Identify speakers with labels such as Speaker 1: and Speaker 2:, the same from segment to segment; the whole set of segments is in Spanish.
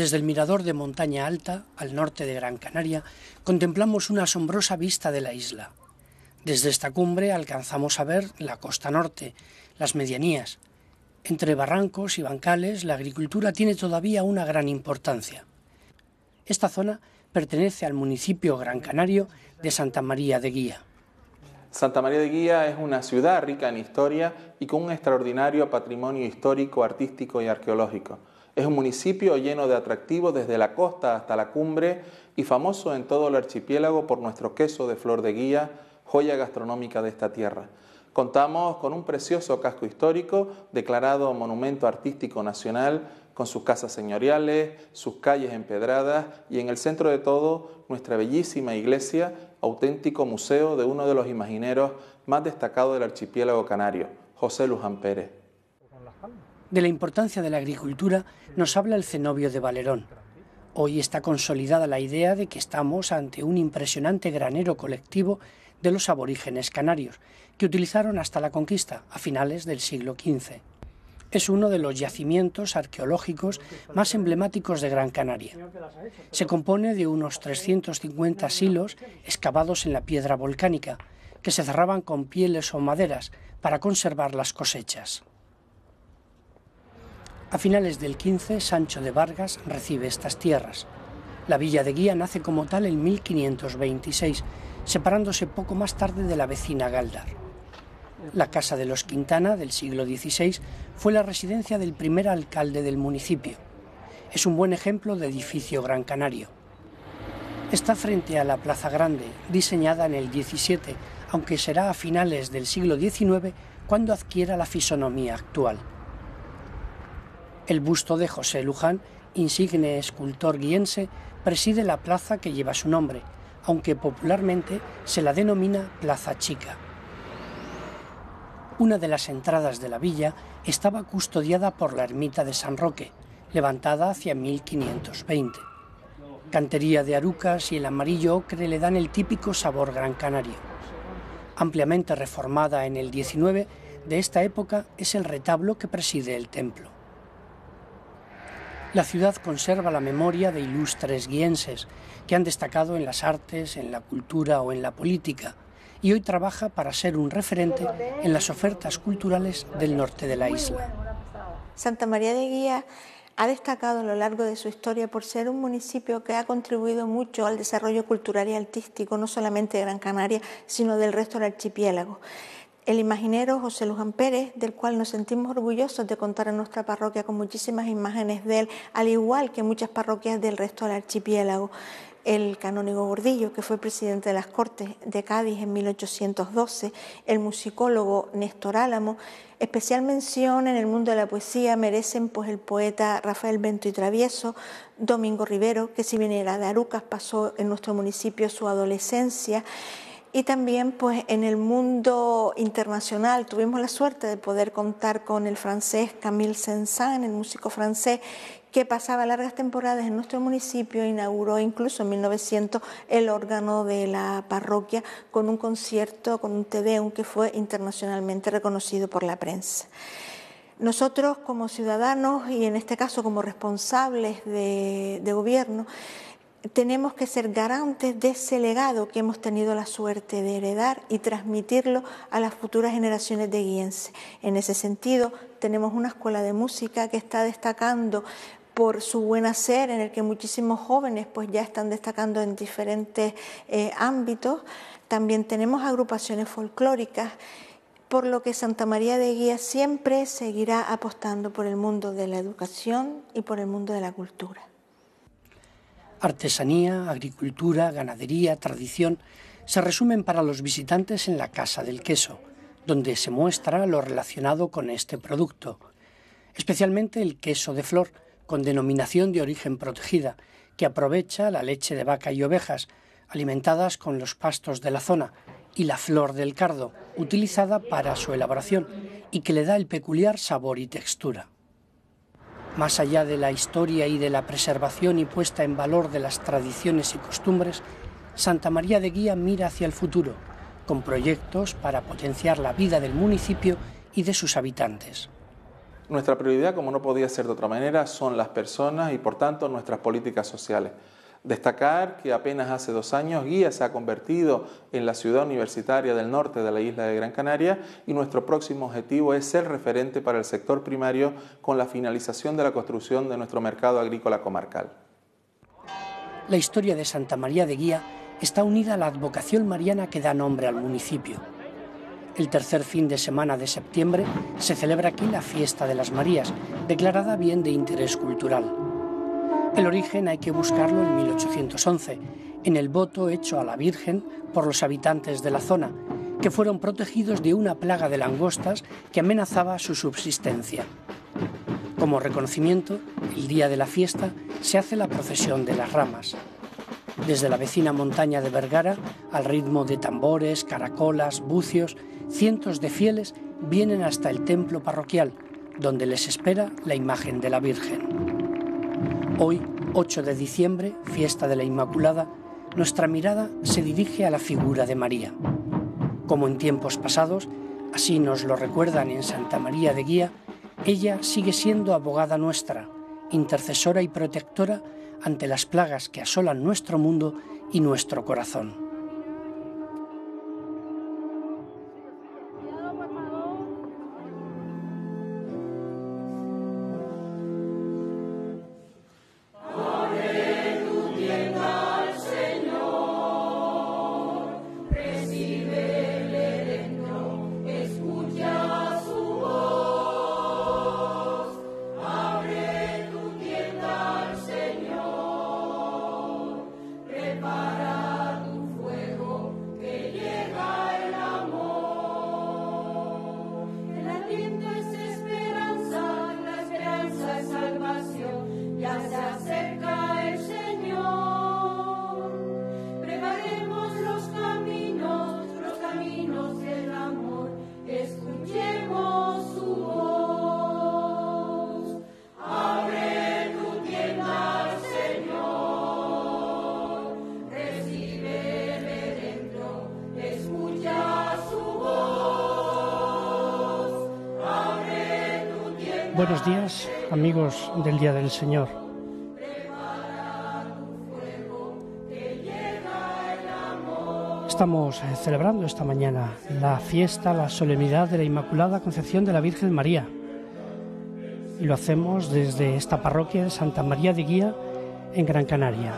Speaker 1: Desde el mirador de Montaña Alta, al norte de Gran Canaria, contemplamos una asombrosa vista de la isla. Desde esta cumbre alcanzamos a ver la costa norte, las medianías. Entre barrancos y bancales, la agricultura tiene todavía una gran importancia. Esta zona pertenece al municipio gran canario de Santa María de Guía.
Speaker 2: Santa María de Guía es una ciudad rica en historia y con un extraordinario patrimonio histórico, artístico y arqueológico. Es un municipio lleno de atractivos desde la costa hasta la cumbre y famoso en todo el archipiélago por nuestro queso de flor de guía, joya gastronómica de esta tierra. Contamos con un precioso casco histórico declarado Monumento Artístico Nacional, con sus casas señoriales, sus calles empedradas y en el centro de todo nuestra bellísima iglesia, auténtico museo de uno de los imagineros más destacados del archipiélago canario, José Luján Pérez.
Speaker 1: De la importancia de la agricultura nos habla el cenobio de Valerón. Hoy está consolidada la idea de que estamos ante un impresionante granero colectivo de los aborígenes canarios, que utilizaron hasta la conquista, a finales del siglo XV. Es uno de los yacimientos arqueológicos más emblemáticos de Gran Canaria. Se compone de unos 350 silos excavados en la piedra volcánica, que se cerraban con pieles o maderas para conservar las cosechas. A finales del XV, Sancho de Vargas recibe estas tierras. La villa de Guía nace como tal en 1526, separándose poco más tarde de la vecina Gáldar. La Casa de los Quintana, del siglo XVI, fue la residencia del primer alcalde del municipio. Es un buen ejemplo de edificio gran canario. Está frente a la Plaza Grande, diseñada en el XVII, aunque será a finales del siglo XIX cuando adquiera la fisonomía actual. El busto de José Luján, insigne escultor guiense, preside la plaza que lleva su nombre, aunque popularmente se la denomina Plaza Chica. Una de las entradas de la villa estaba custodiada por la ermita de San Roque, levantada hacia 1520. Cantería de arucas y el amarillo ocre le dan el típico sabor gran canario. Ampliamente reformada en el XIX, de esta época es el retablo que preside el templo. La ciudad conserva la memoria de ilustres guienses que han destacado en las artes, en la cultura o en la política, y hoy trabaja para ser un referente en las ofertas culturales del norte de la isla.
Speaker 3: Santa María de Guía ha destacado a lo largo de su historia por ser un municipio que ha contribuido mucho al desarrollo cultural y artístico, no solamente de Gran Canaria, sino del resto del archipiélago. El imaginero José Luján Pérez, del cual nos sentimos orgullosos de contar en nuestra parroquia con muchísimas imágenes de él, al igual que muchas parroquias del resto del archipiélago. El canónigo Gordillo, que fue presidente de las Cortes de Cádiz en 1812, el musicólogo Néstor Álamo. Especial mención en el mundo de la poesía merecen pues el poeta Rafael Bento y Travieso, Domingo Rivero, que si bien era de Arucas, pasó en nuestro municipio su adolescencia. Y también pues en el mundo internacional tuvimos la suerte de poder contar con el francés Camille Saint-Saëns, el músico francés que pasaba largas temporadas en nuestro municipio, inauguró incluso en 1900 el órgano de la parroquia con un concierto, con un Te Deum que fue internacionalmente reconocido por la prensa. Nosotros como ciudadanos y en este caso como responsables de gobierno, tenemos que ser garantes de ese legado que hemos tenido la suerte de heredar y transmitirlo a las futuras generaciones de guienses. En ese sentido, tenemos una escuela de música que está destacando por su buen hacer, en el que muchísimos jóvenes pues ya están destacando en diferentes ámbitos. También tenemos agrupaciones folclóricas, por lo que Santa María de Guía siempre seguirá apostando por el mundo de la educación y por el mundo de la cultura.
Speaker 1: Artesanía, agricultura, ganadería, tradición se resumen para los visitantes en la Casa del Queso, donde se muestra lo relacionado con este producto, especialmente el queso de flor, con denominación de origen protegida, que aprovecha la leche de vaca y ovejas, alimentadas con los pastos de la zona, y la flor del cardo, utilizada para su elaboración, y que le da el peculiar sabor y textura. Más allá de la historia y de la preservación y puesta en valor de las tradiciones y costumbres, Santa María de Guía mira hacia el futuro, con proyectos para potenciar la vida del municipio y de sus habitantes.
Speaker 2: Nuestra prioridad, como no podía ser de otra manera, son las personas y, por tanto, nuestras políticas sociales. Destacar que apenas hace 2 años Guía se ha convertido en la ciudad universitaria del norte de la isla de Gran Canaria y nuestro próximo objetivo es ser referente para el sector primario con la finalización de la construcción de nuestro mercado agrícola comarcal.
Speaker 1: La historia de Santa María de Guía está unida a la advocación mariana que da nombre al municipio. El tercer fin de semana de septiembre se celebra aquí la Fiesta de las Marías, declarada bien de interés cultural. El origen hay que buscarlo en 1811, en el voto hecho a la Virgen por los habitantes de la zona, que fueron protegidos de una plaga de langostas que amenazaba su subsistencia. Como reconocimiento, el día de la fiesta se hace la procesión de las ramas. Desde la vecina montaña de Vergara, al ritmo de tambores, caracolas, bucios, cientos de fieles vienen hasta el templo parroquial, donde les espera la imagen de la Virgen. Hoy, 8 de diciembre, fiesta de la Inmaculada, nuestra mirada se dirige a la figura de María. Como en tiempos pasados, así nos lo recuerdan en Santa María de Guía, ella sigue siendo abogada nuestra, intercesora y protectora ante las plagas que asolan nuestro mundo y nuestro corazón. Buenos días, amigos del Día del Señor. Estamos celebrando esta mañana la fiesta, la solemnidad de la Inmaculada Concepción de la Virgen María. Y lo hacemos desde esta parroquia de Santa María de Guía en Gran Canaria.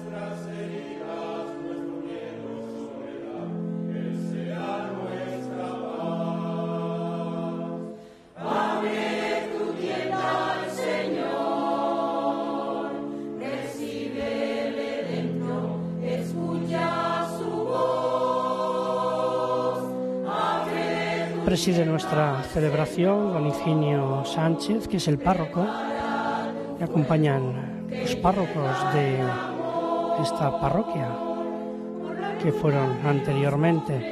Speaker 1: Preside nuestra celebración don Higinio Sánchez, que es el párroco, y acompañan los párrocos de esta parroquia que fueron anteriormente.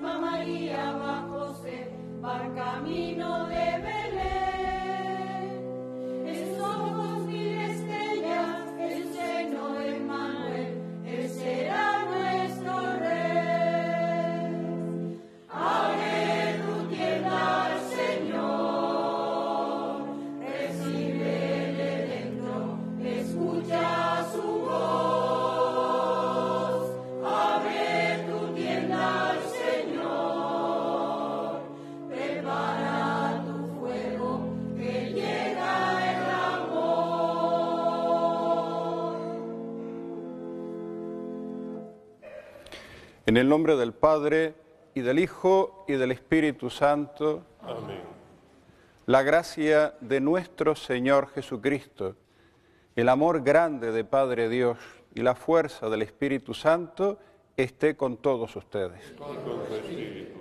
Speaker 4: En el nombre del Padre, y del Hijo, y del Espíritu Santo. Amén. La gracia de nuestro Señor Jesucristo, el amor grande de Padre Dios y la fuerza del Espíritu Santo esté con todos ustedes. Con tu espíritu.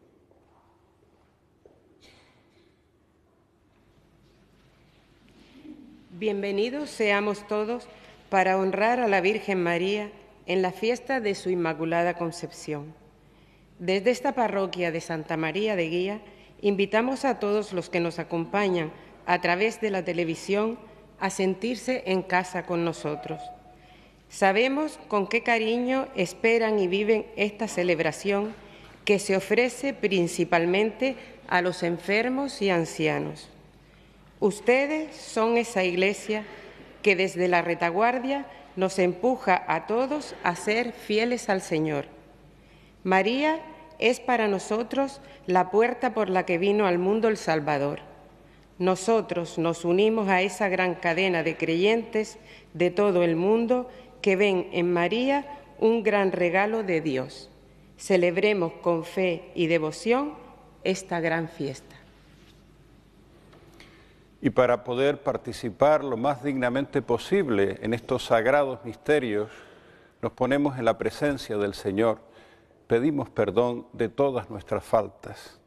Speaker 5: Bienvenidos seamos todos para honrar a la Virgen María en la fiesta de su Inmaculada Concepción. Desde esta parroquia de Santa María de Guía, invitamos a todos los que nos acompañan a través de la televisión a sentirse en casa con nosotros. Sabemos con qué cariño esperan y viven esta celebración que se ofrece principalmente a los enfermos y ancianos. Ustedes son esa Iglesia que desde la retaguardia nos empuja a todos a ser fieles al Señor. María es para nosotros la puerta por la que vino al mundo el Salvador. Nosotros nos unimos a esa gran cadena de creyentes de todo el mundo que ven en María un gran regalo de Dios. Celebremos con fe y devoción esta gran fiesta.
Speaker 4: Y para poder participar lo más dignamente posible en estos sagrados misterios, nos ponemos en la presencia del Señor, pedimos perdón de todas nuestras faltas.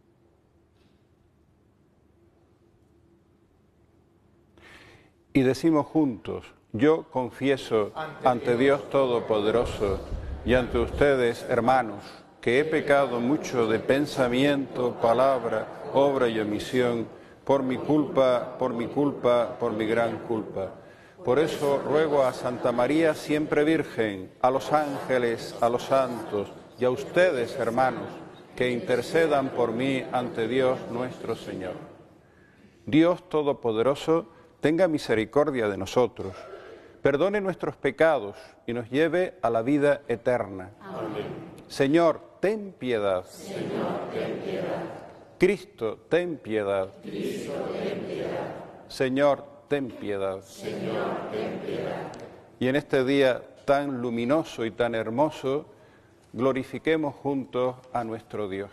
Speaker 4: Y decimos juntos: yo confieso ante Dios Todopoderoso y ante ustedes, hermanos, que he pecado mucho de pensamiento, palabra, obra y omisión, por mi culpa, por mi gran culpa. Por eso ruego a Santa María siempre Virgen, a los ángeles, a los santos y a ustedes, hermanos, que intercedan por mí ante Dios nuestro Señor. Dios Todopoderoso, tenga misericordia de nosotros, perdone nuestros pecados y nos lleve a la vida eterna. Amén. Señor, ten piedad. Señor, ten piedad. Cristo, ten piedad. Cristo, ten piedad. Señor, ten piedad. Señor, ten piedad. Y en este día tan luminoso y tan hermoso, glorifiquemos juntos a nuestro Dios.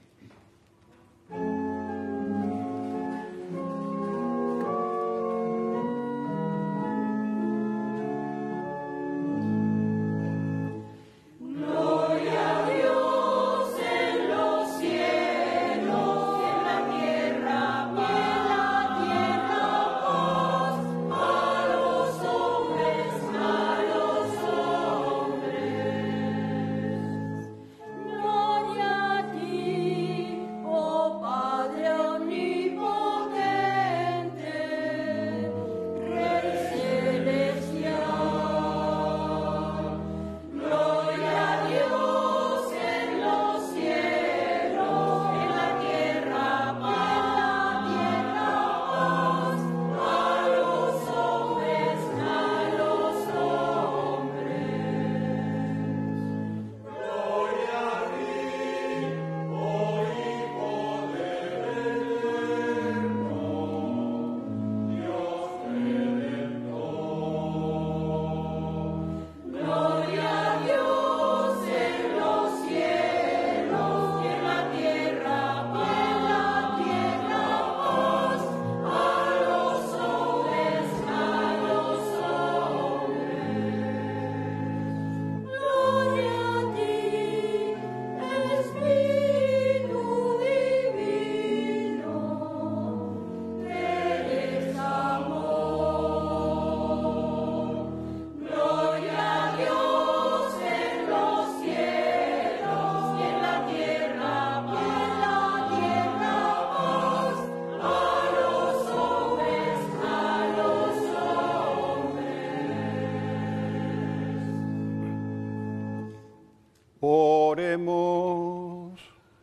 Speaker 4: Oremos.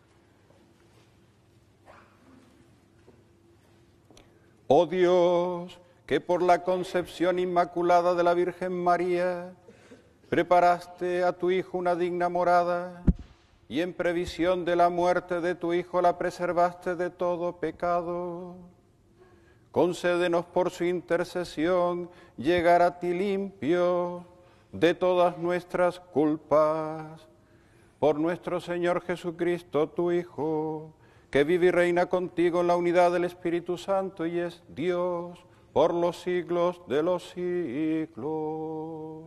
Speaker 4: Oh Dios, que por la concepción inmaculada de la Virgen María preparaste a tu Hijo una digna morada y en previsión de la muerte de tu Hijo la preservaste de todo pecado. Concédenos por su intercesión llegar a ti limpios de todas nuestras culpas. Por nuestro Señor Jesucristo, tu Hijo, que vive y reina contigo en la unidad del Espíritu Santo y es Dios por los siglos de los siglos.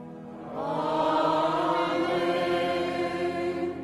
Speaker 1: Amén.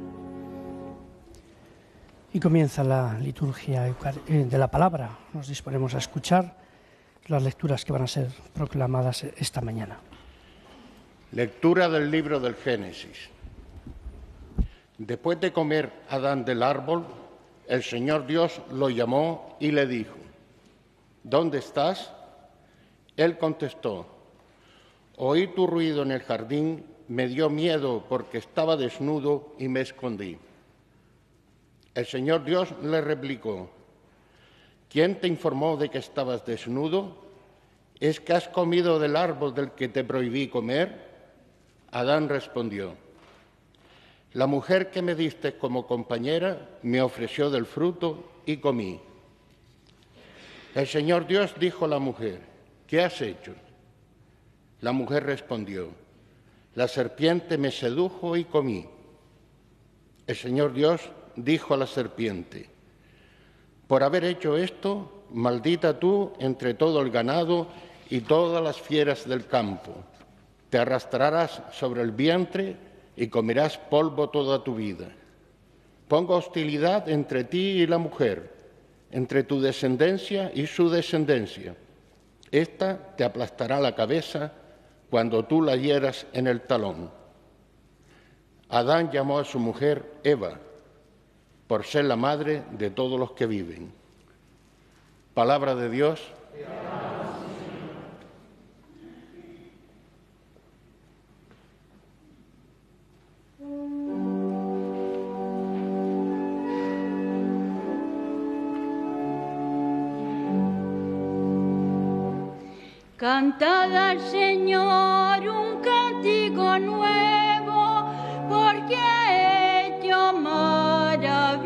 Speaker 1: Y comienza la liturgia de la palabra. Nos disponemos a escuchar las lecturas que van a ser proclamadas esta mañana.
Speaker 6: Lectura del libro del Génesis. Después de comer Adán del árbol, el Señor Dios lo llamó y le dijo: ¿Dónde estás? Él contestó: oí tu ruido en el jardín, me dio miedo porque estaba desnudo y me escondí. El Señor Dios le replicó: ¿Quién te informó de que estabas desnudo? ¿Es que has comido del árbol del que te prohibí comer? Adán respondió: la mujer que me diste como compañera me ofreció del fruto y comí. El Señor Dios dijo a la mujer: ¿qué has hecho? La mujer respondió: la serpiente me sedujo y comí. El Señor Dios dijo a la serpiente: por haber hecho esto, maldita tú entre todo el ganado y todas las fieras del campo. Te arrastrarás sobre el vientre y comerás polvo toda tu vida. Pongo hostilidad entre ti y la mujer, entre tu descendencia y su descendencia. Esta te aplastará la cabeza cuando tú la hieras en el talón. Adán llamó a su mujer Eva, por ser la madre de todos los que viven. Palabra de Dios.
Speaker 7: Cantad al Señor un cántico nuevo, porque ha hecho maravillas.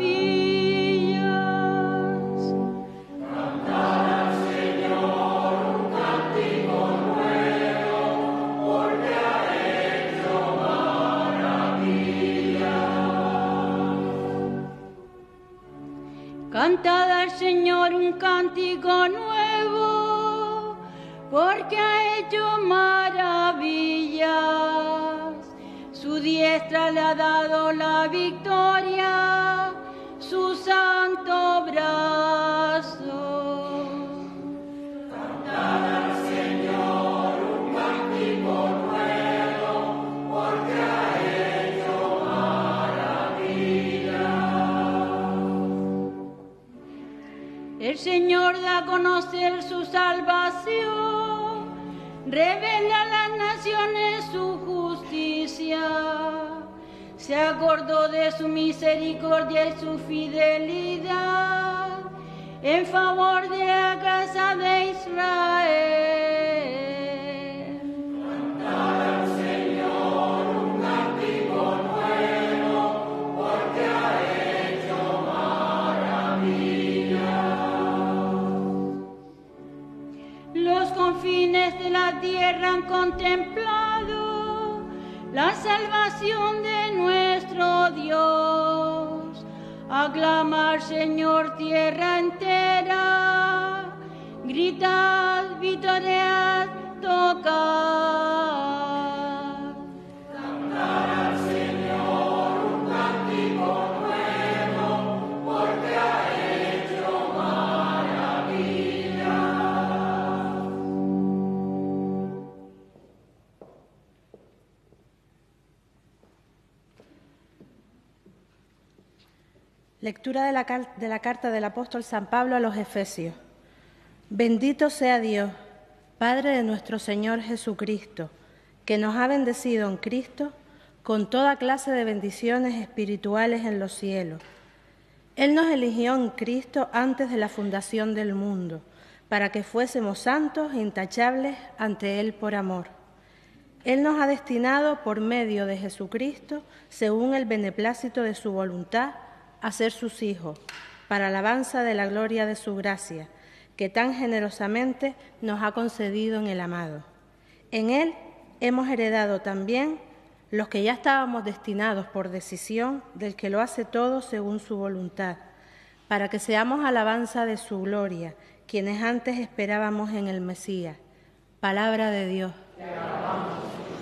Speaker 7: Cantad al Señor un cántico nuevo, porque ha hecho maravillas. Cantad al Señor un cántico nuevo, porque ha hecho maravillas. Su diestra le ha dado la victoria, su santo brazo. Cantad al Señor un cántico nuevo, porque ha hecho maravillas. El Señor da a conocer su salvación, revela a las naciones su justicia. Se acordó de su misericordia y su fidelidad en favor de la casa de Israel. Cantad al Señor un cántico nuevo, porque ha hecho maravillas. Los confines de la tierra han contemplado la salvación de nuestro Dios. Aclamad, Señor, tierra entera, gritad, vitoread, tocad. Cantad al Señor un cántico nuevo, porque ha hecho maravillas.
Speaker 8: Lectura de la carta del apóstol San Pablo a los Efesios. Bendito sea Dios, Padre de nuestro Señor Jesucristo, que nos ha bendecido en Cristo con toda clase de bendiciones espirituales en los cielos. Él nos eligió en Cristo antes de la fundación del mundo, para que fuésemos santos e intachables ante Él por amor. Él nos ha destinado por medio de Jesucristo, según el beneplácito de su voluntad, a ser sus hijos, para alabanza de la gloria de su gracia, que tan generosamente nos ha concedido en el amado. En Él hemos heredado también los que ya estábamos destinados por decisión del que lo hace todo según su voluntad, para que seamos alabanza de su gloria, quienes antes esperábamos en el Mesías. Palabra de Dios. Te alabamos.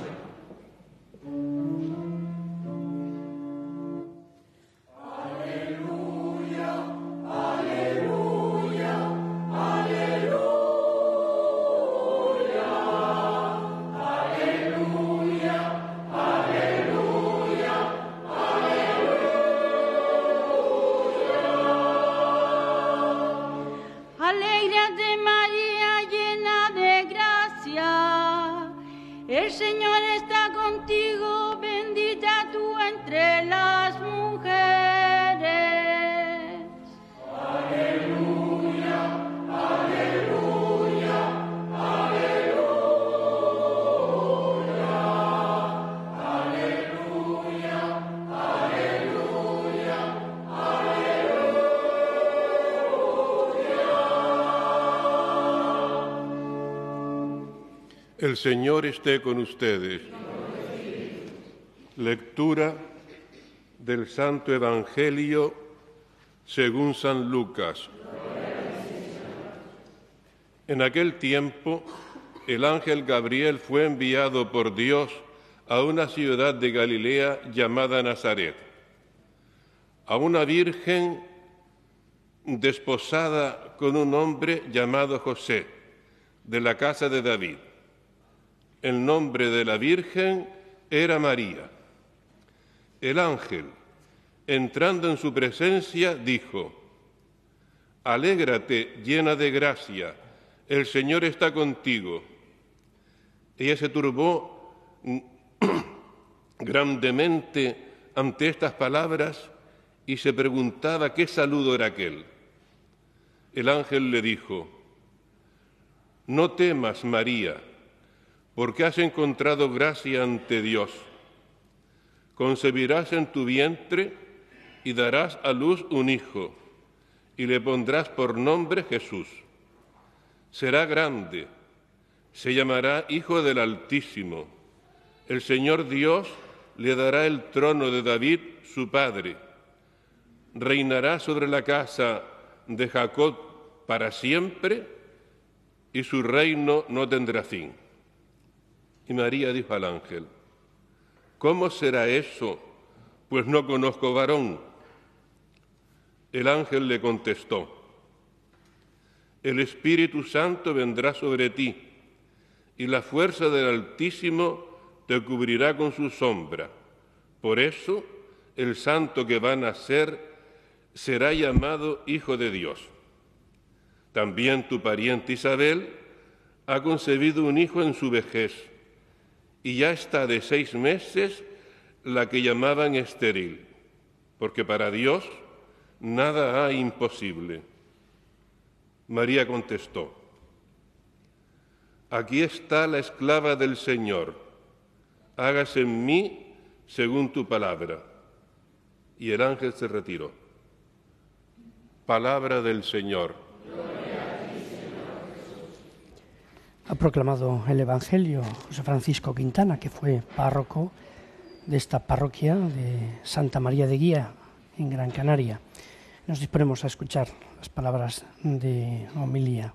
Speaker 7: Alégrate, María, llena de gracia. El Señor está contigo, bendita tú entre las mujeres. Aleluya.
Speaker 9: El Señor esté con ustedes. Lectura del Santo Evangelio según San Lucas. En aquel tiempo, el ángel Gabriel fue enviado por Dios a una ciudad de Galilea llamada Nazaret, a una virgen desposada con un hombre llamado José, de la casa de David. El nombre de la virgen era María. El ángel, entrando en su presencia, dijo: «Alégrate, llena de gracia, el Señor está contigo». Ella se turbó grandemente ante estas palabras y se preguntaba qué saludo era aquel. El ángel le dijo: «No temas, María, porque has encontrado gracia ante Dios. Concebirás en tu vientre y darás a luz un hijo, y le pondrás por nombre Jesús. Será grande, se llamará Hijo del Altísimo. El Señor Dios le dará el trono de David, su padre. Reinará sobre la casa de Jacob para siempre, y su reino no tendrá fin». Y María dijo al ángel: «¿Cómo será eso? Pues no conozco varón». El ángel le contestó: «El Espíritu Santo vendrá sobre ti, y la fuerza del Altísimo te cubrirá con su sombra. Por eso, el santo que va a nacer será llamado Hijo de Dios. También tu pariente Isabel ha concebido un hijo en su vejez, y ya está de 6 meses la que llamaban estéril, porque para Dios nada hay imposible». María contestó: «Aquí está la esclava del Señor, hágase en mí según tu palabra». Y el ángel se retiró. Palabra del Señor.
Speaker 1: Ha proclamado el Evangelio José Francisco Quintana, que fue párroco de esta parroquia de Santa María de Guía, en Gran Canaria. Nos disponemos a escuchar las palabras de homilía.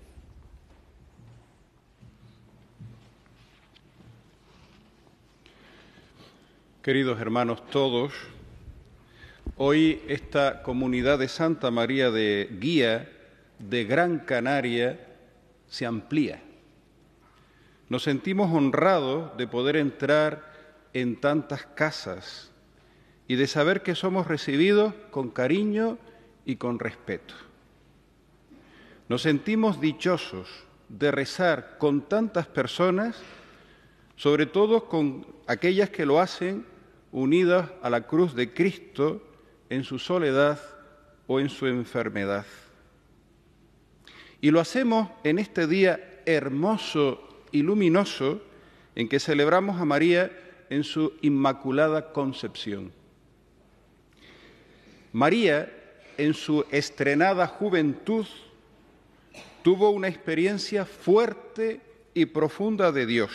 Speaker 4: Queridos hermanos todos, hoy esta comunidad de Santa María de Guía, de Gran Canaria, se amplía. Nos sentimos honrados de poder entrar en tantas casas y de saber que somos recibidos con cariño y con respeto. Nos sentimos dichosos de rezar con tantas personas, sobre todo con aquellas que lo hacen unidas a la cruz de Cristo en su soledad o en su enfermedad. Y lo hacemos en este día hermoso y luminoso en que celebramos a María en su Inmaculada Concepción. María, en su estrenada juventud, tuvo una experiencia fuerte y profunda de Dios.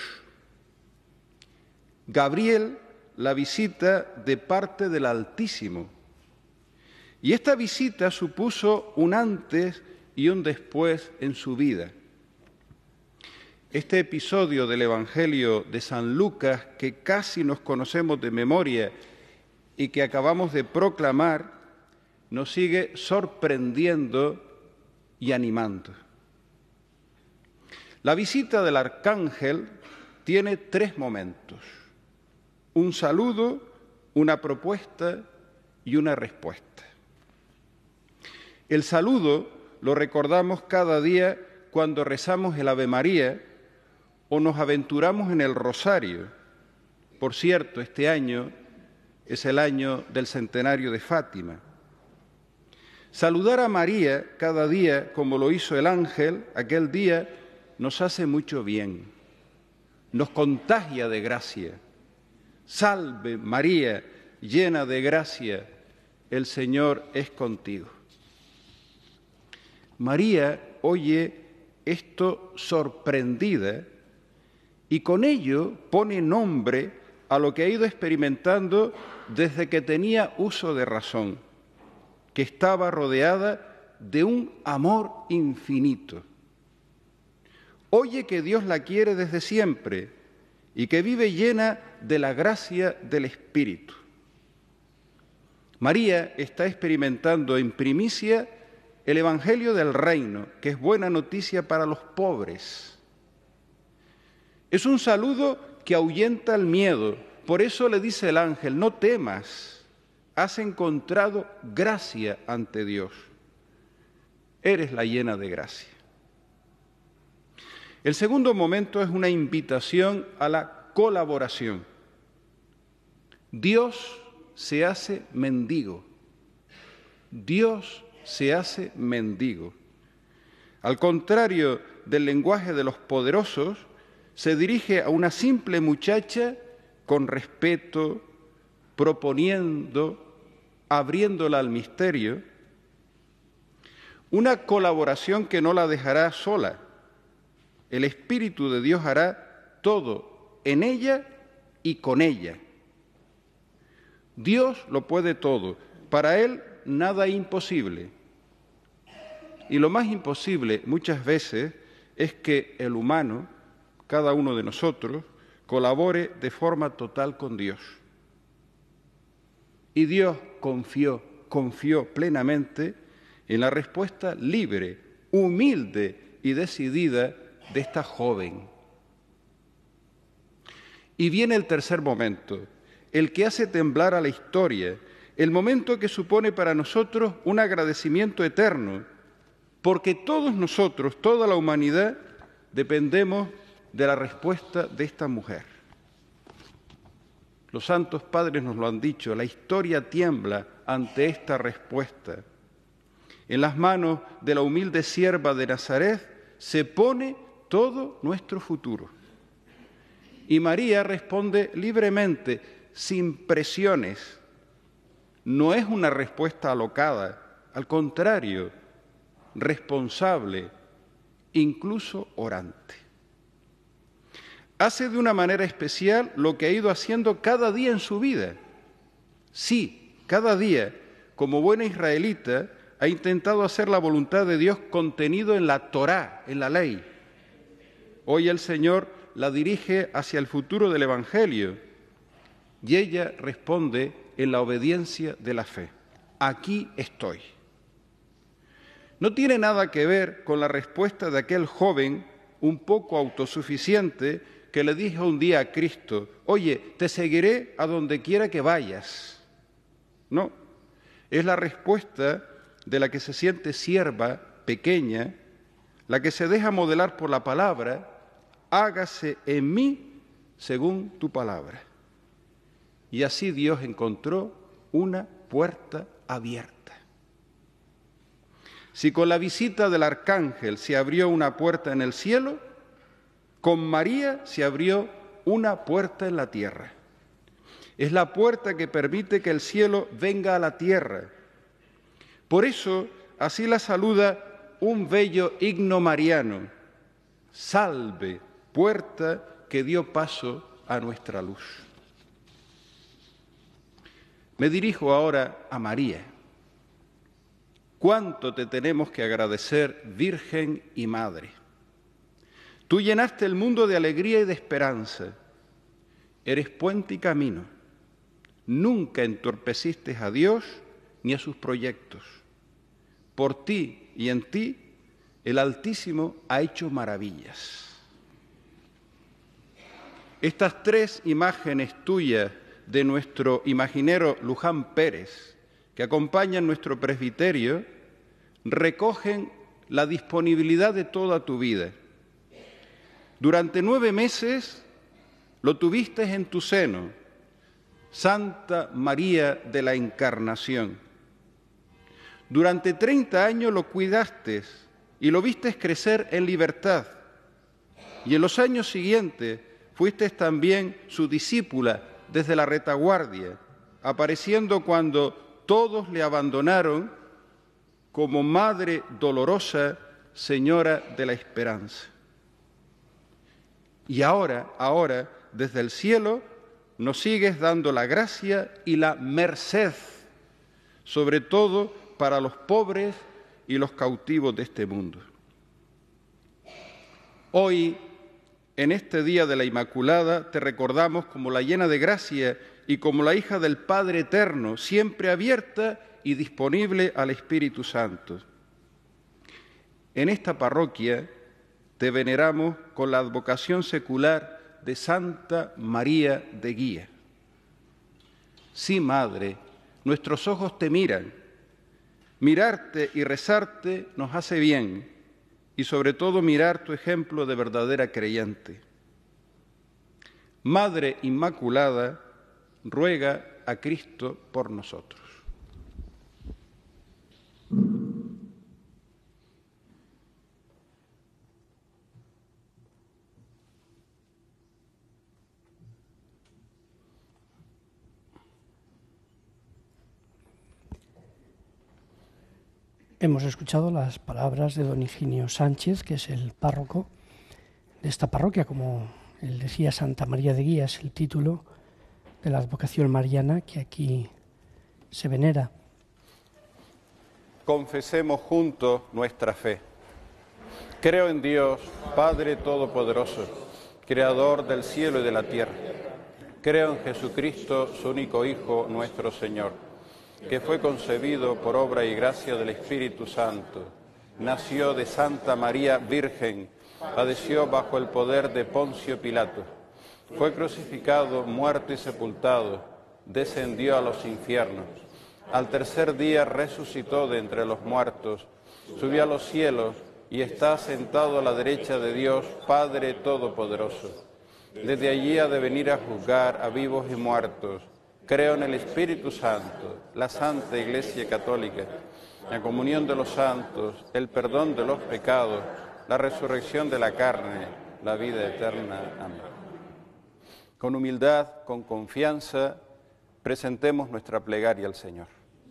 Speaker 4: Gabriel la visita de parte del Altísimo, y esta visita supuso un antes y un después en su vida. Este episodio del Evangelio de San Lucas, que casi nos conocemos de memoria y que acabamos de proclamar, nos sigue sorprendiendo y animando. La visita del arcángel tiene 3 momentos: un saludo, una propuesta y una respuesta. El saludo lo recordamos cada día cuando rezamos el Ave María o nos aventuramos en el rosario. Por cierto, este año es el año del centenario de Fátima. Saludar a María cada día, como lo hizo el ángel aquel día, nos hace mucho bien, nos contagia de gracia. Salve María, llena de gracia, el Señor es contigo. María oye esto sorprendida y con ello pone nombre a lo que ha ido experimentando desde que tenía uso de razón, que estaba rodeada de un amor infinito. Oye que Dios la quiere desde siempre y que vive llena de la gracia del Espíritu. María está experimentando en primicia el Evangelio del Reino, que es buena noticia para los pobres. Es un saludo que ahuyenta el miedo. Por eso le dice el ángel, no temas, has encontrado gracia ante Dios. Eres la llena de gracia. El segundo momento es una invitación a la colaboración. Dios se hace mendigo. Dios se hace mendigo. Al contrario del lenguaje de los poderosos, se dirige a una simple muchacha con respeto, proponiendo, abriéndola al misterio, una colaboración que no la dejará sola. El Espíritu de Dios hará todo en ella y con ella. Dios lo puede todo. Para Él nada es imposible. Y lo más imposible muchas veces es que el humano, cada uno de nosotros, colabore de forma total con Dios. Y Dios confió plenamente en la respuesta libre, humilde y decidida de esta joven. Y viene el tercer momento, el que hace temblar a la historia, el momento que supone para nosotros un agradecimiento eterno, porque todos nosotros, toda la humanidad, dependemos de la respuesta de esta mujer. Los santos padres nos lo han dicho, la historia tiembla ante esta respuesta. En las manos de la humilde sierva de Nazaret se pone todo nuestro futuro. Y María responde libremente, sin presiones. No es una respuesta alocada, al contrario, responsable, incluso orante. Hace de una manera especial lo que ha ido haciendo cada día en su vida. Sí, cada día, como buena israelita, ha intentado hacer la voluntad de Dios contenido en la Torá, en la ley. Hoy el Señor la dirige hacia el futuro del Evangelio y ella responde en la obediencia de la fe. Aquí estoy. No tiene nada que ver con la respuesta de aquel joven un poco autosuficiente que le dijo un día a Cristo, oye, te seguiré a donde quiera que vayas. No, es la respuesta de la que se siente sierva, pequeña, la que se deja modelar por la palabra, hágase en mí según tu palabra. Y así Dios encontró una puerta abierta. Si con la visita del arcángel se abrió una puerta en el cielo, con María se abrió una puerta en la tierra. Es la puerta que permite que el cielo venga a la tierra. Por eso, así la saluda un bello himno mariano. Salve, puerta que dio paso a nuestra luz. Me dirijo ahora a María. ¿Cuánto te tenemos que agradecer, Virgen y Madre? Tú llenaste el mundo de alegría y de esperanza. Eres puente y camino. Nunca entorpeciste a Dios ni a sus proyectos. Por ti y en ti, el Altísimo ha hecho maravillas. Estas tres imágenes tuyas de nuestro imaginero Luján Pérez, que acompañan nuestro presbiterio, recogen la disponibilidad de toda tu vida. Durante 9 meses lo tuviste en tu seno, Santa María de la Encarnación. Durante 30 años lo cuidaste y lo vistes crecer en libertad. Y en los años siguientes fuiste también su discípula desde la retaguardia, apareciendo cuando todos le abandonaron como Madre dolorosa, Señora de la Esperanza. Y ahora, desde el cielo, nos sigues dando la gracia y la merced, sobre todo para los pobres y los cautivos de este mundo. Hoy, en este día de la Inmaculada, te recordamos como la llena de gracia y como la hija del Padre Eterno, siempre abierta y disponible al Espíritu Santo. En esta parroquia te veneramos con la advocación secular de Santa María de Guía. Sí, Madre, nuestros ojos te miran. Mirarte y rezarte nos hace bien, y sobre todo mirar tu ejemplo de verdadera creyente. Madre Inmaculada, ruega a Cristo por nosotros.
Speaker 1: Hemos escuchado las palabras de don Higinio Sánchez, que es el párroco de esta parroquia. Como él decía, Santa María de Guía es el título de la advocación mariana que aquí se venera.
Speaker 4: Confesemos juntos nuestra fe. Creo en Dios, Padre Todopoderoso, Creador del cielo y de la tierra. Creo en Jesucristo, su único Hijo, nuestro Señor, que fue concebido por obra y gracia del Espíritu Santo. Nació de Santa María Virgen, padeció bajo el poder de Poncio Pilato. Fue crucificado, muerto y sepultado, descendió a los infiernos. Al tercer día resucitó de entre los muertos, subió a los cielos y está sentado a la derecha de Dios, Padre Todopoderoso. Desde allí ha de venir a juzgar a vivos y muertos. Creo en el Espíritu Santo, la Santa Iglesia Católica, la comunión de los santos, el perdón de los pecados, la resurrección de la carne, la vida eterna. Amén. Con humildad, con confianza, presentemos nuestra plegaria al Señor.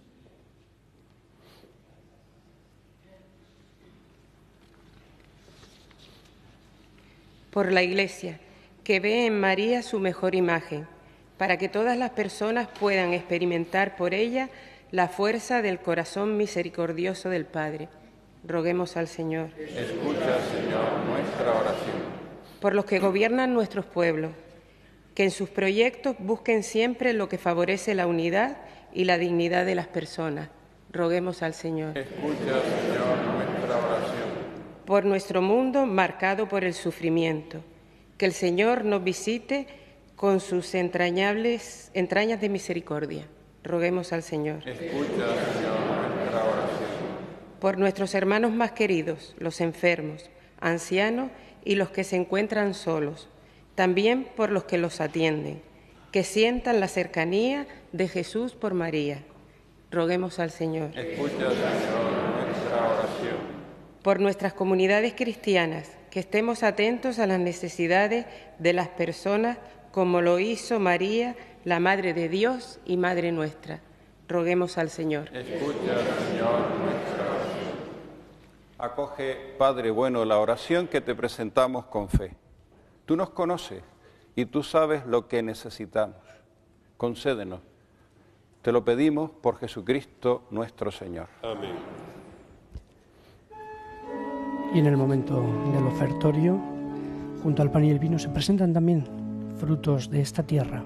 Speaker 5: Por la Iglesia, que ve en María su mejor imagen, para que todas las personas puedan experimentar por ella la fuerza del corazón misericordioso del Padre. Roguemos al Señor.
Speaker 4: Escucha, Señor, nuestra oración.
Speaker 5: Por los que gobiernan nuestros pueblos, que en sus proyectos busquen siempre lo que favorece la unidad y la dignidad de las personas. Roguemos al Señor.
Speaker 4: Escucha, Señor, nuestra oración.
Speaker 5: Por nuestro mundo marcado por el sufrimiento, que el Señor nos visite con sus entrañas de misericordia. Roguemos al Señor.
Speaker 4: Escucha, Señor, nuestra oración.
Speaker 5: Por nuestros hermanos más queridos, los enfermos, ancianos y los que se encuentran solos, también por los que los atienden, que sientan la cercanía de Jesús por María. Roguemos al Señor.
Speaker 4: Escucha, Señor, nuestra oración.
Speaker 5: Por nuestras comunidades cristianas, que estemos atentos a las necesidades de las personas como lo hizo María, la Madre de Dios y Madre nuestra. Roguemos al Señor.
Speaker 4: Escucha, Señor, nuestra oración. Acoge, Padre bueno, la oración que te presentamos con fe. Tú nos conoces y tú sabes lo que necesitamos. Concédenos. Te lo pedimos por Jesucristo nuestro Señor.
Speaker 9: Amén.
Speaker 1: Y en el momento del ofertorio, junto al pan y el vino, se presentan también frutos de esta tierra.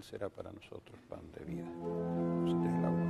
Speaker 4: será para nosotros pan de vida. Usted es el agua.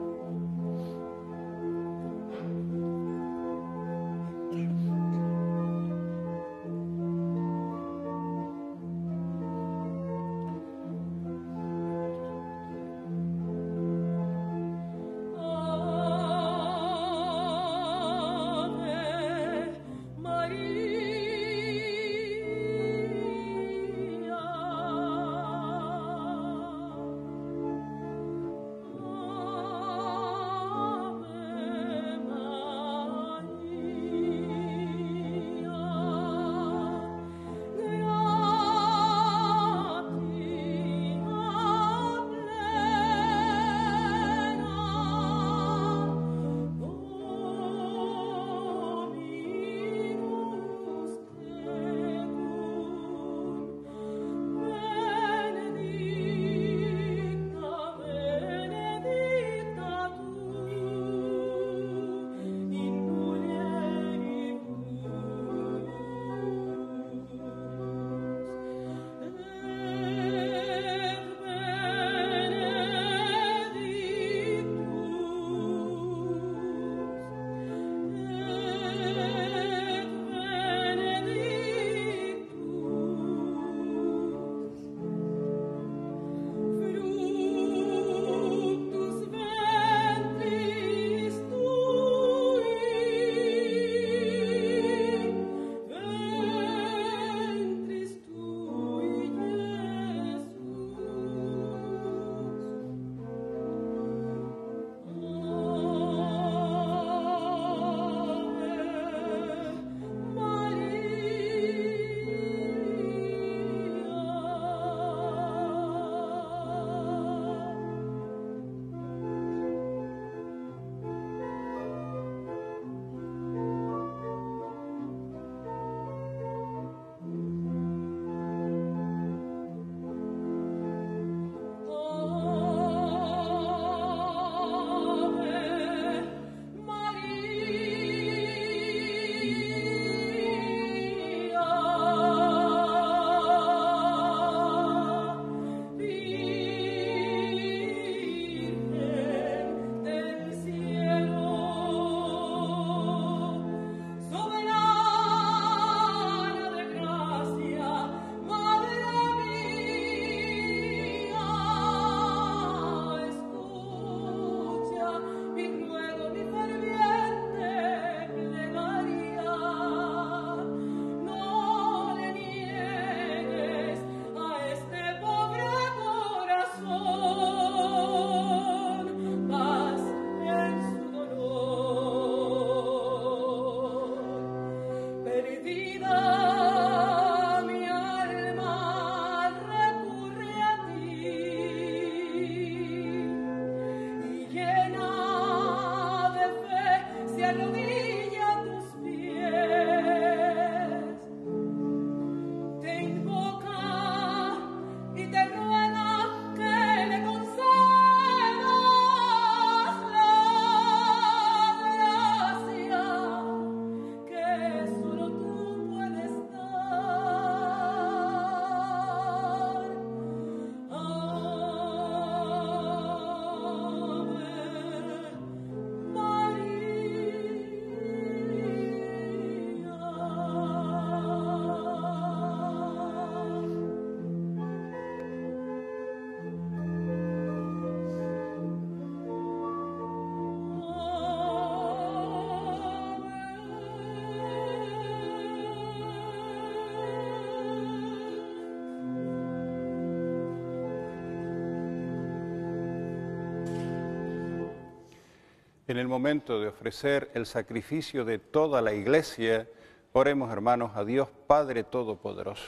Speaker 4: En el momento de ofrecer el sacrificio de toda la Iglesia, oremos, hermanos, a Dios Padre Todopoderoso.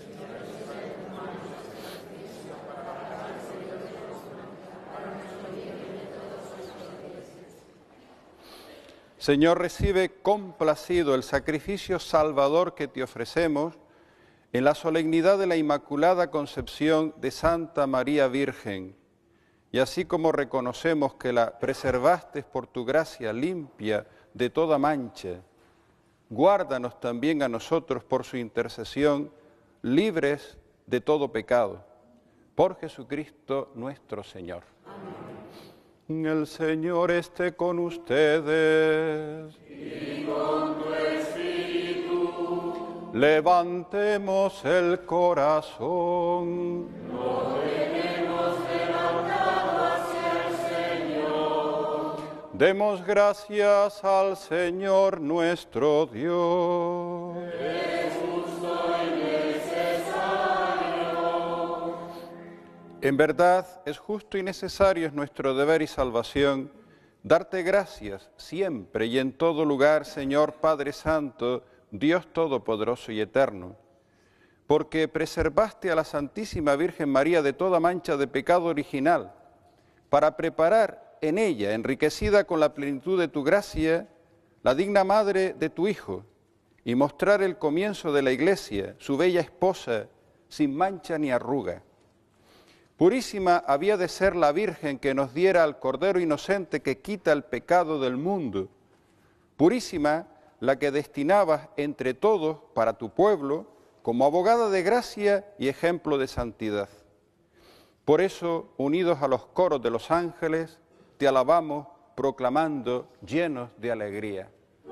Speaker 4: Señor, recibe complacido el sacrificio salvador que te ofrecemos en la solemnidad de la Inmaculada Concepción de Santa María Virgen, y así como reconocemos que la preservaste por tu gracia limpia de toda mancha, guárdanos también a nosotros por su intercesión, libres de todo pecado, por Jesucristo nuestro Señor. Amén. El Señor esté con ustedes.
Speaker 10: Y con tu espíritu.
Speaker 4: Levantemos el corazón.
Speaker 10: Lo tenemos levantado hacia el Señor.
Speaker 4: Demos gracias al Señor nuestro Dios.
Speaker 10: Es justo y necesario.
Speaker 4: En verdad, es justo y necesario, es nuestro deber y salvación, darte gracias siempre y en todo lugar, Señor Padre Santo, Dios Todopoderoso y Eterno, porque preservaste a la Santísima Virgen María de toda mancha de pecado original, para preparar en ella, enriquecida con la plenitud de tu gracia, la digna madre de tu Hijo, y mostrar el comienzo de la Iglesia, su bella esposa, sin mancha ni arruga. Purísima había de ser la Virgen que nos diera al Cordero inocente que quita el pecado del mundo. Purísima la que destinabas entre todos para tu pueblo como abogada de gracia y ejemplo de santidad. Por eso, unidos a los coros de los ángeles, te alabamos proclamando llenos de alegría.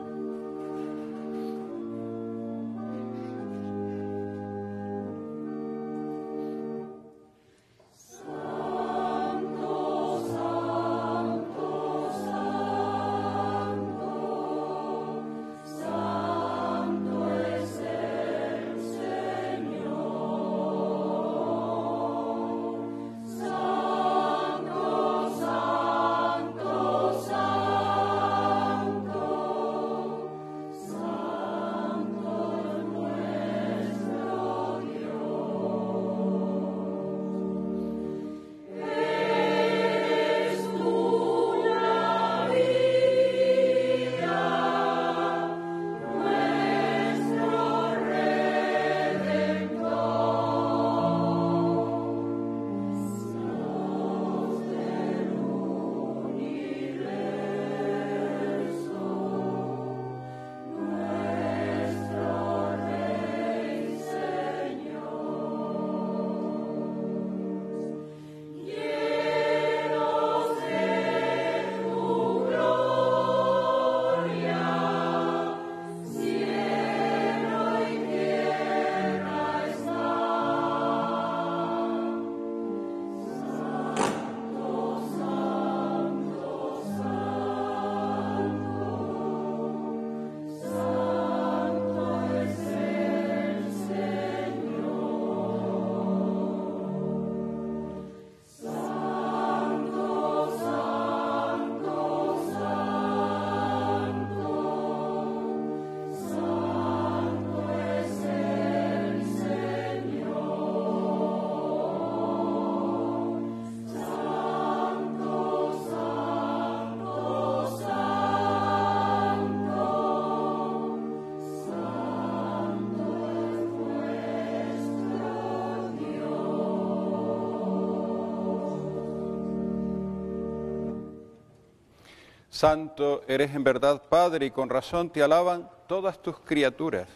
Speaker 4: Santo eres en verdad, Padre, y con razón te alaban todas tus criaturas,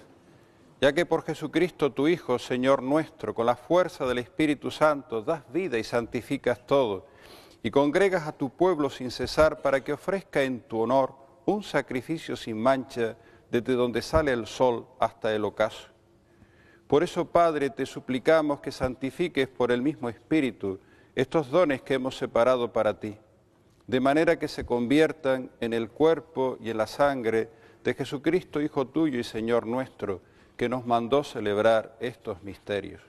Speaker 4: ya que por Jesucristo tu Hijo, Señor nuestro, con la fuerza del Espíritu Santo, das vida y santificas todo, y congregas a tu pueblo sin cesar para que ofrezca en tu honor un sacrificio sin mancha desde donde sale el sol hasta el ocaso. Por eso, Padre, te suplicamos que santifiques por el mismo Espíritu estos dones que hemos separado para ti, de manera que se conviertan en el cuerpo y en la sangre de Jesucristo, Hijo tuyo y Señor nuestro, que nos mandó celebrar estos misterios.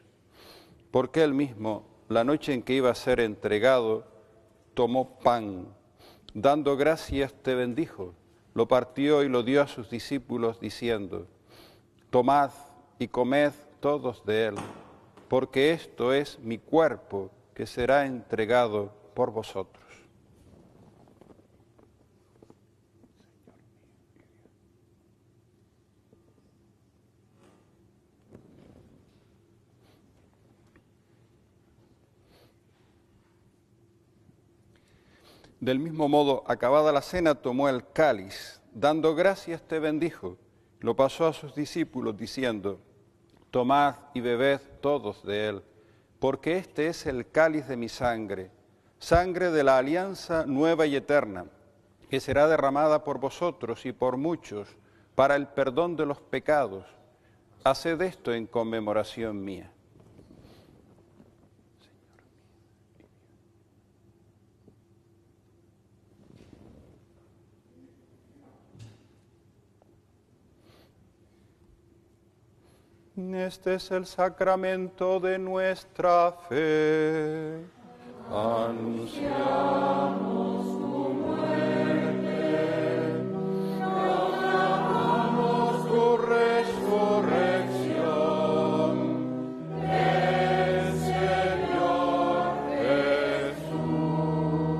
Speaker 4: Porque Él mismo, la noche en que iba a ser entregado, tomó pan, dando gracias te bendijo, lo partió y lo dio a sus discípulos diciendo: tomad y comed todos de él, porque esto es mi cuerpo que será entregado por vosotros. Del mismo modo, acabada la cena, tomó el cáliz, dando gracias te bendijo, lo pasó a sus discípulos diciendo: tomad y bebed todos de él, porque este es el cáliz de mi sangre, sangre de la alianza nueva y eterna, que será derramada por vosotros y por muchos para el perdón de los pecados. Haced esto en conmemoración mía. Este es el sacramento de nuestra fe. Anunciamos tu muerte, proclamamos tu resurrección, ven Señor Jesús.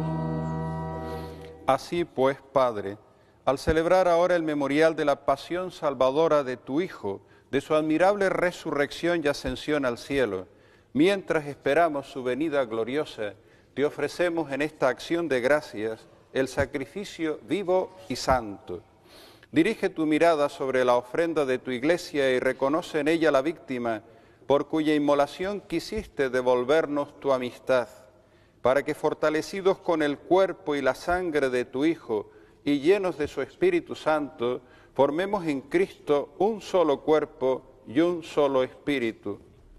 Speaker 4: Así pues, Padre, al celebrar ahora el memorial de la pasión salvadora de tu Hijo, de su admirable resurrección y ascensión al cielo, mientras esperamos su venida gloriosa, te ofrecemos en esta acción de gracias el sacrificio vivo y santo. Dirige tu mirada sobre la ofrenda de tu Iglesia y reconoce en ella la víctima por cuya inmolación quisiste devolvernos tu amistad, para que fortalecidos con el cuerpo y la sangre de tu Hijo y llenos de su Espíritu Santo, formemos en Cristo un solo cuerpo y un solo espíritu.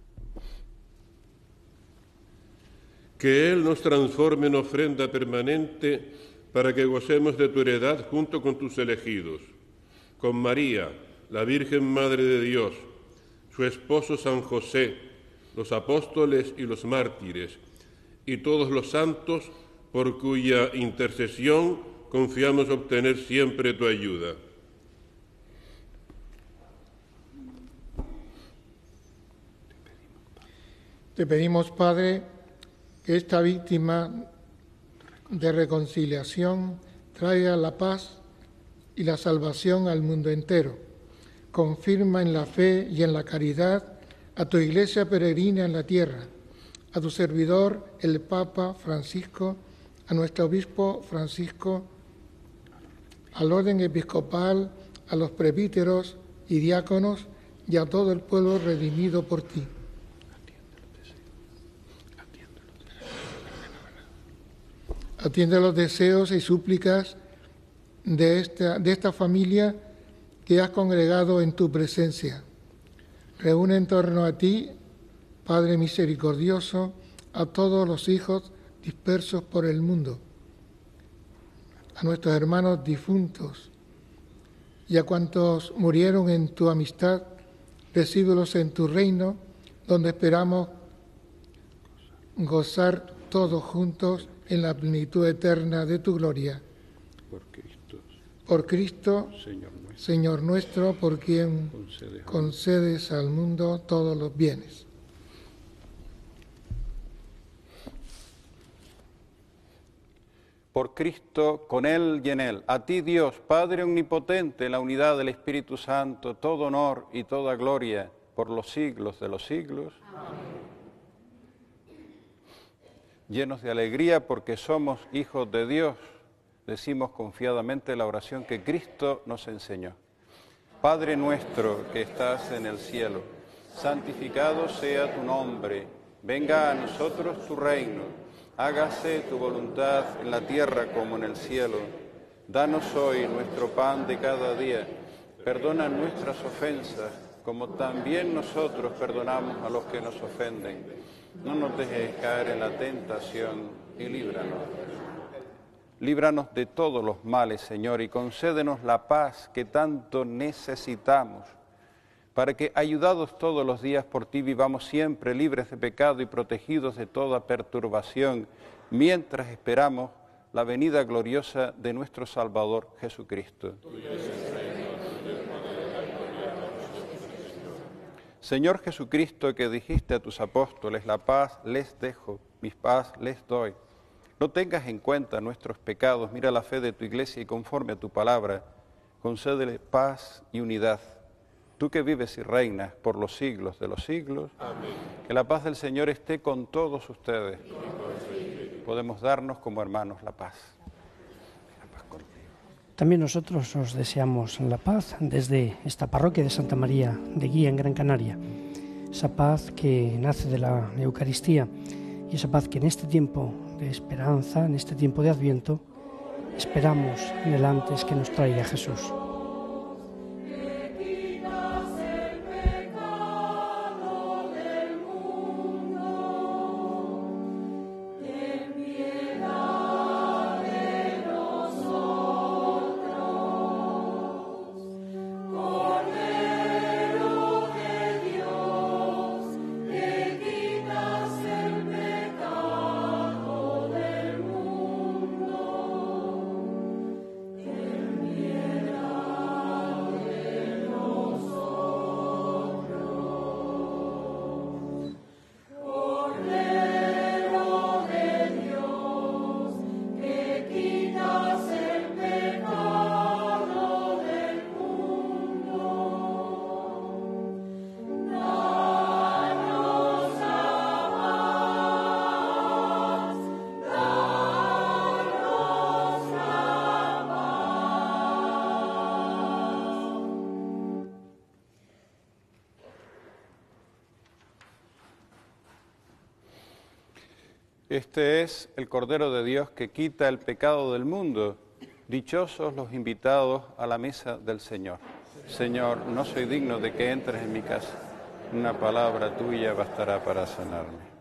Speaker 9: Que Él nos transforme en ofrenda permanente para que gocemos de tu heredad junto con tus elegidos, con María, la Virgen Madre de Dios, su esposo San José, los apóstoles y los mártires, y todos los santos por cuya intercesión confiamos obtener siempre tu ayuda.
Speaker 11: Te pedimos, Padre, que esta víctima de reconciliación traiga la paz y la salvación al mundo entero. Confirma en la fe y en la caridad a tu Iglesia peregrina en la tierra, a tu servidor, el Papa Francisco, a nuestro Obispo Francisco, al orden episcopal, a los presbíteros y diáconos y a todo el pueblo redimido por ti. Atiende los deseos y súplicas de esta familia que has congregado en tu presencia. Reúne en torno a ti, Padre misericordioso, a todos los hijos dispersos por el mundo, a nuestros hermanos difuntos y a cuantos murieron en tu amistad, recíbelos en tu reino, donde esperamos gozar todos juntos en la plenitud eterna de tu gloria. Por Cristo, Señor nuestro, por quien concedes al mundo todos los bienes.
Speaker 4: Por Cristo, con Él y en Él, a ti Dios, Padre omnipotente, en la unidad del Espíritu Santo, todo honor y toda gloria por los siglos de los siglos. Amén. Llenos de alegría porque somos hijos de Dios, decimos confiadamente la oración que Cristo nos enseñó. Padre nuestro que estás en el cielo, santificado sea tu nombre, venga a nosotros tu reino, hágase tu voluntad en la tierra como en el cielo. Danos hoy nuestro pan de cada día, perdona nuestras ofensas, como también nosotros perdonamos a los que nos ofenden. No nos dejes caer en la tentación y líbranos. Líbranos de todos los males, Señor, y concédenos la paz que tanto necesitamos, para que, ayudados todos los días por ti, vivamos siempre libres de pecado y protegidos de toda perturbación, mientras esperamos la venida gloriosa de nuestro Salvador Jesucristo. Señor Jesucristo, que dijiste a tus apóstoles, la paz les dejo, mi paz les doy. No tengas en cuenta nuestros pecados, mira la fe de tu Iglesia y conforme a tu palabra, concédele paz y unidad. Tú que vives y reinas por los siglos de los siglos, amén. Que la paz del Señor esté con todos ustedes. Podemos darnos como hermanos la paz.
Speaker 1: También nosotros os deseamos la paz desde esta parroquia de Santa María de Guía en Gran Canaria. esa paz que nace de la Eucaristía y esa paz que en este tiempo de esperanza, en este tiempo de Adviento, esperamos en el antes que nos traiga Jesús.
Speaker 4: Este es el Cordero de Dios que quita el pecado del mundo. Dichosos los invitados a la mesa del Señor. Señor, no soy digno de que entres en mi casa. Una palabra tuya bastará para sanarme.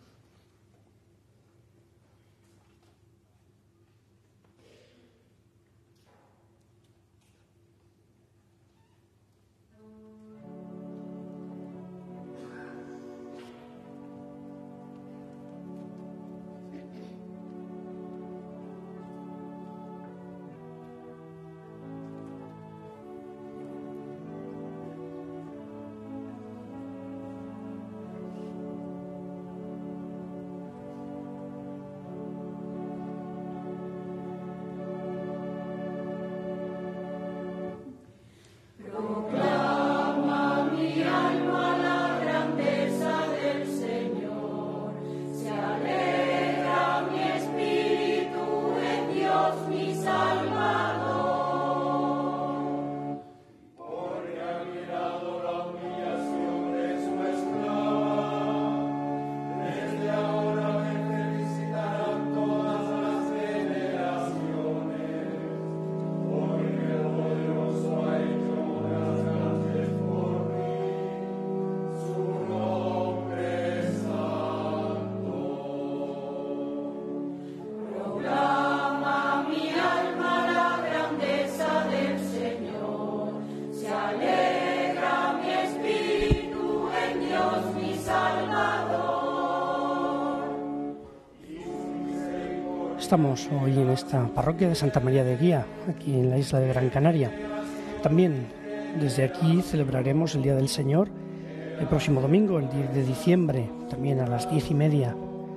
Speaker 4: Estamos hoy en esta parroquia de Santa María de Guía, aquí en la isla de Gran Canaria. También desde aquí celebraremos el Día del Señor el próximo domingo, el 10 de diciembre, también a las 10:30,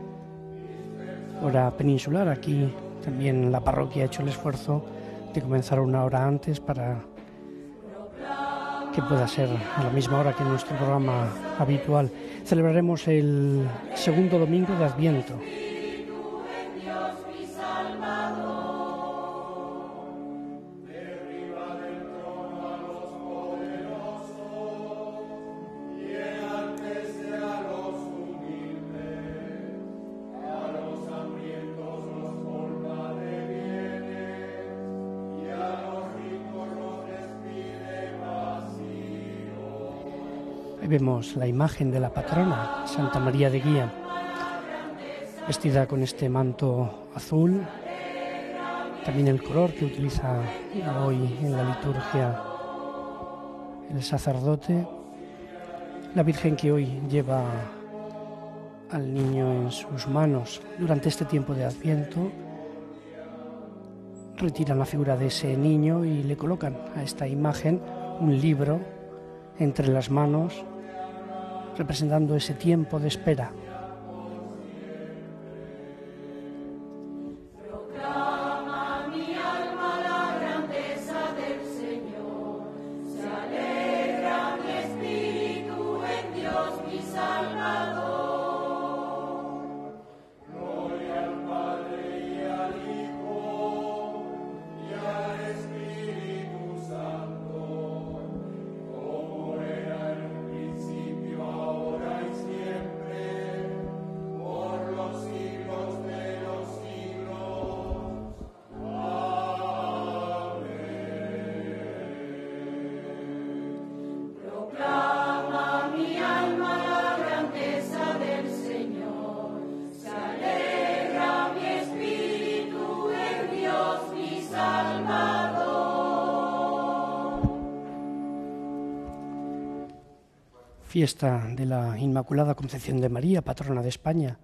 Speaker 4: hora peninsular. Aquí también la parroquia ha hecho el esfuerzo de comenzar una hora antes para que pueda ser a la misma hora que nuestro programa habitual. Celebraremos el segundo domingo de Adviento. Ahí vemos la imagen de la patrona, Santa María de Guía, vestida con este manto azul, también el color que utiliza hoy en la liturgia el sacerdote, la Virgen que hoy lleva al niño en sus manos durante este tiempo de Adviento, retiran la figura de ese niño y le colocan a esta imagen un libro entre las manos, representando ese tiempo de espera.
Speaker 10: Proclama mi alma la grandeza del Señor, se alegra mi espíritu en Dios mi Salvador. Gloria al Padre y al Hijo y al Espíritu Santo, como era en un principio, ahora
Speaker 1: fiesta de la Inmaculada Concepción de María, patrona de España,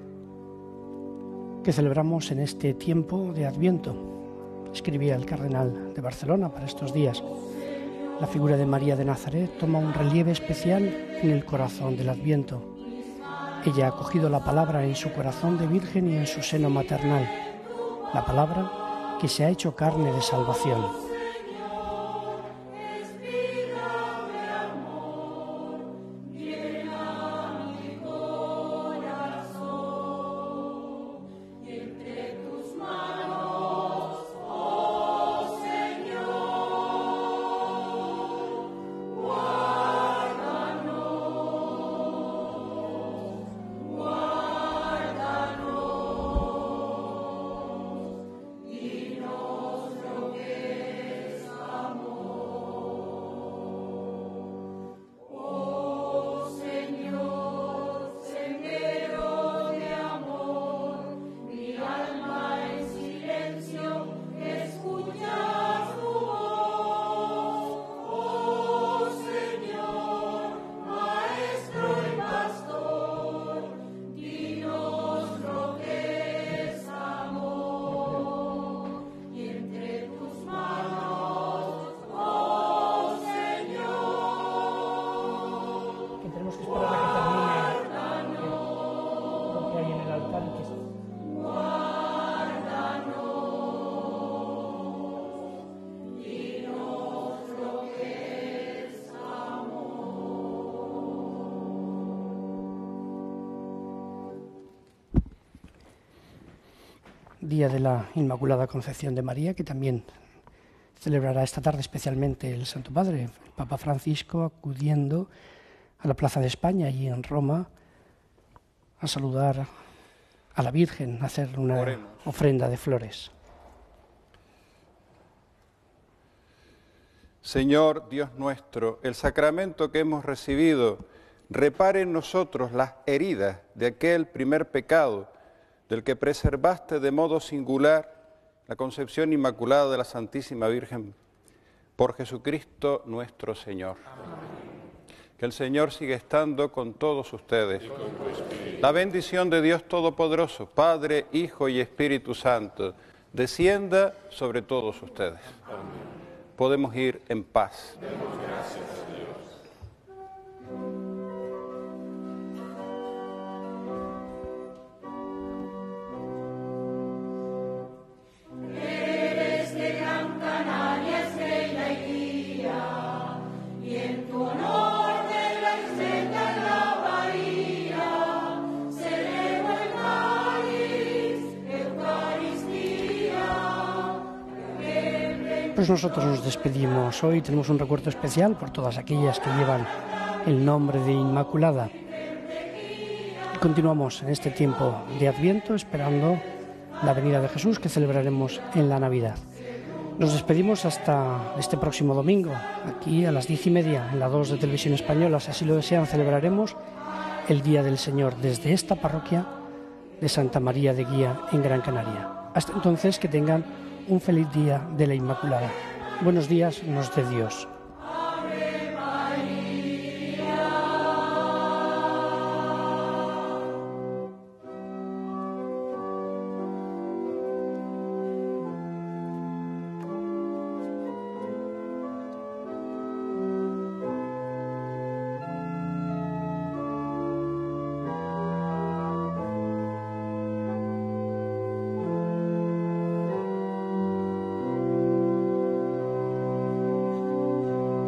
Speaker 1: que celebramos en este tiempo de Adviento. Escribía el cardenal de Barcelona para estos días. La figura de María de Nazaret toma un relieve especial en el corazón del Adviento. Ella ha acogido la palabra en su corazón de virgen y en su seno maternal, la palabra que se ha hecho carne de salvación. Día de la Inmaculada Concepción de María, que también celebrará esta tarde especialmente el Santo Padre, el Papa Francisco, acudiendo a la Plaza de España y en Roma a saludar a la Virgen, a hacer una ofrenda de flores.
Speaker 4: Señor Dios nuestro, el sacramento que hemos recibido repare en nosotros las heridas de aquel primer pecado del que preservaste de modo singular la concepción inmaculada de la Santísima Virgen, por Jesucristo nuestro Señor. Amén. Que el Señor siga estando con todos ustedes. La bendición de Dios Todopoderoso, Padre, Hijo y Espíritu Santo, descienda sobre todos ustedes. Amén. Podemos ir en paz. Demos gracias a Dios.
Speaker 1: Pues nosotros nos despedimos hoy, tenemos un recuerdo especial por todas aquellas que llevan el nombre de Inmaculada. Y continuamos en este tiempo de Adviento esperando la venida de Jesús que celebraremos en la Navidad. Nos despedimos hasta este próximo domingo, aquí a las 10:30 en la 2 de Televisión Española. Si así lo desean, celebraremos el Día del Señor desde esta parroquia de Santa María de Guía en Gran Canaria. Hasta entonces, que tengan un feliz día de la Inmaculada. Buenos días, nos dé Dios.